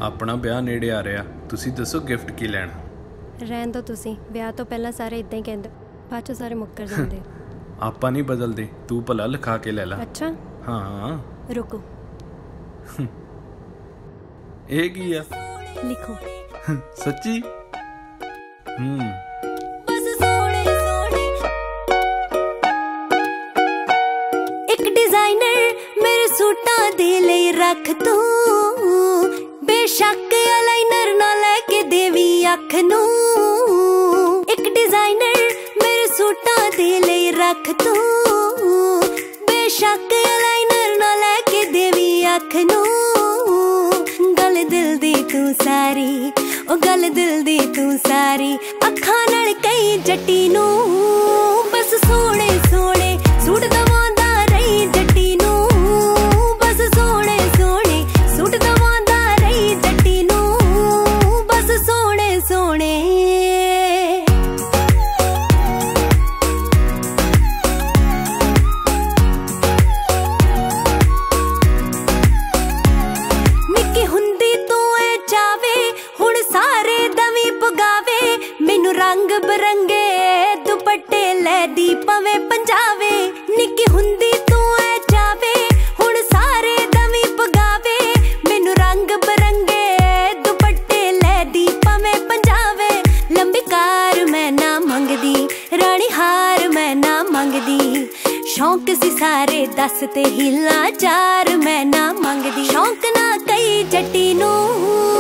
ਆਪਣਾ ਵਿਆਹ ਨੇੜੇ ਆ ਰਿਹਾ, ਤੁਸੀਂ ਦੱਸੋ ਗਿਫਟ ਕੀ ਲੈਣਾ? ਰਹਿਣ ਦੋ ਤੁਸੀਂ, ਵਿਆਹ ਤੋਂ ਪਹਿਲਾਂ ਸਾਰੇ ਇਦਾਂ ਹੀ ਕਹਿੰਦੇ, ਬਾਅਦ ਚੋਂ ਸਾਰੇ ਮੁੱਕਰ ਜਾਂਦੇ। ਆਪਾਂ ਨਹੀਂ ਬਦਲਦੇ, ਤੂੰ ਭਲਾ ਲਿਖਾ ਕੇ ਲੈ ਲੈ। ਅੱਛਾ ਹਾਂ ਰੁਕੋ, ਇਹ ਕੀ ਆ? ਲਿਖੋ। ਸੱਚੀ? ਬਸ ਸੋਹਣੇ ਸੋਹਣੇ ਇੱਕ ਡਿਜ਼ਾਈਨਰ ਮੇਰੇ ਸੂਟਾਂ ਦੇ ਲਈ ਰੱਖ ਤੂੰ, ਬੇਸ਼ੱਕ ਅਲਾਈਨਰ ਨਾ ਲੈ ਕੇ ਦੇਵੀ ਅੱਖ ਨੂੰ। ਇੱਕ ਡਿਜ਼ਾਈਨਰ ਮੇਰੇ ਸੂਟਾਂ ਦੇ ਲਈ ਰੱਖ ਤੂੰ, ਬੇਸ਼ੱਕ ਅਲਾਈਨਰ ਨਾ ਲੈ ਕੇ ਦੇਵੀ ਅੱਖ ਨੂੰ। ਗੱਲ ਦਿਲ ਦੀ ਤੂੰ ਸਾਰੀ, ਉਹ ਗੱਲ ਦਿਲ ਦੀ ਤੂੰ ਸਾਰੀ, ਅੱਖਾਂ ਨਾਲ ਕਈ ਜੱਟੀ ਨੂੰ। ਬਸ ਸੋਹਣੇ ਸੋਹਣੇ ਸੂਟ ਦਵਾਂਦਾ ਰਹੀ ਜੱਟੀ ਨੂੰ, ਬਸ ਸੋਹਣੇ ਸੋਹਣੇ ਸੂਟ ਦਵਾਂਦਾ ਰਹੀ ਜੱਟੀ ਨੂੰ, ਬਸ ਸੋਹਣੇ ਸੋਹਣੇ। ਨਿੱਕੀ ਹੁੰਦੀ ਤੂੰ ਐ ਚਾਵੇ, ਹੁਣ ਸਾਰੇ ਦਵੀ ਪਗਾਵੇ, ਮੈਨੂੰ ਰੰਗ ਬਰੰਗੇ ਦੁਪੱਟੇ ਲੈ ਦੀ ਪਵੇ ਪੰਜਾਵੇ। ਨਿੱਕੀ ਹੁੰਦੀ ਤੂੰ ਐ ਚਾਵੇ, ਹੁਣ ਸਾਰੇ ਦਵੀ ਪਗਾਵੇ, ਮੈਨੂੰ ਰੰਗ ਬਰੰਗੇ ਦੁਪੱਟੇ ਲੈ ਦੀ ਪਵੇ ਪੰਜਾਵੇ। ਲੰਬੀ ਕਾਰ ਮੈਂ ਨਾ ਮੰਗਦੀ, ਰਾਣੀ ਹਾਰ ਮੈਂ ਨਾ ਮੰਗਦੀ, ਸ਼ੌਂਕ ਸੀ ਸਾਰੇ ਦੱਸ ਤੇ ਹੀਲਾ ਚਾਰ ਮੈਂ ਨਾ ਮੰਗਦੀ। ਸ਼ੌਂਕ ਨਾ ਕਈ ਜੱਟੀ ਨੂੰ।